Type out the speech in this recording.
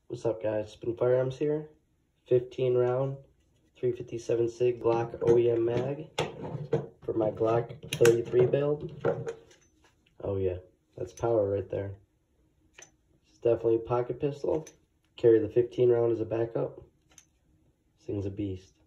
What's up, guys? Spin Firearms here. 15 round 357 SIG Glock OEM mag for my Glock 33 build. Oh yeah, that's power right there. It's definitely a pocket pistol. Carry the 15 round as a backup. This thing's a beast.